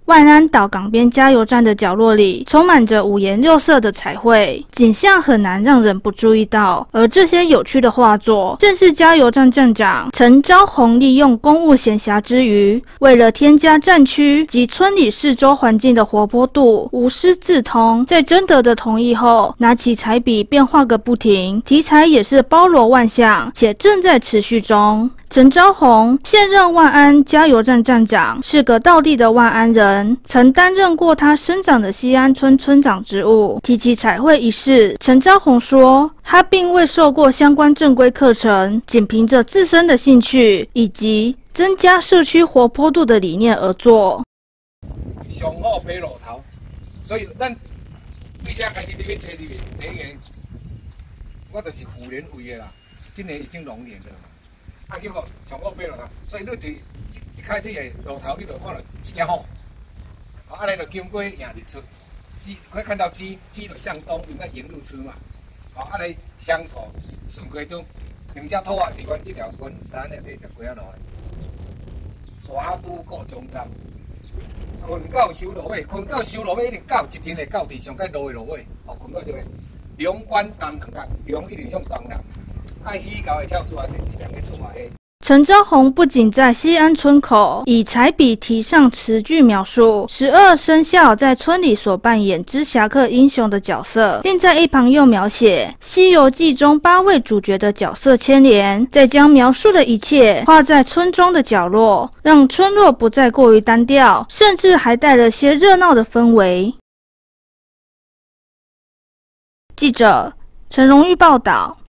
万安岛港边加油站的角落里，充满着五颜六色的彩绘，景象很难让人不注意到。而这些有趣的画作，正是加油站站长陈昭宏利用公务闲暇之余，为了添加站区及村里四周环境的活泼度，无师自通，在征得的同意后，拿起彩笔便画个不停，题材也是包罗万象，且正在持续中。陈昭宏现任万安加油站站长，是个道地的万安人，曾担任过他生长的西安村村长职务。提起彩绘一事，陈昭宏说，他并未受过相关正规课程，仅凭着自身的兴趣以及增加社区活泼度的理念而做。 上好爬路头，所以咱对这开始伫要找里面第一年，我就是虎年为的啦，今年已经龙年了。啊，叫我上好爬路头，所以你伫一开始个路头，你就看到一只虎，啊，安尼就经过迎日出，可以看到鸡就向东，因为迎入吃嘛，啊，安尼乡土顺过中，两只兔啊，伫阮这条昆山的这条街路，沙都过中站，困到收落尾，困到收落尾一定到一天的到地上，该落的落尾，哦，困到这个龙关东两角，龙一定向东南。爱鱼狗会跳出来，是两个出马黑。 陈昭宏不仅在西安村口以彩笔题上词句描述12生肖在村里所扮演之侠客英雄的角色，并在一旁又描写《西游记》中8位主角的角色牵连，再将描述的一切画在村中的角落，让村落不再过于单调，甚至还带了些热闹的氛围。记者陈荣玉报道。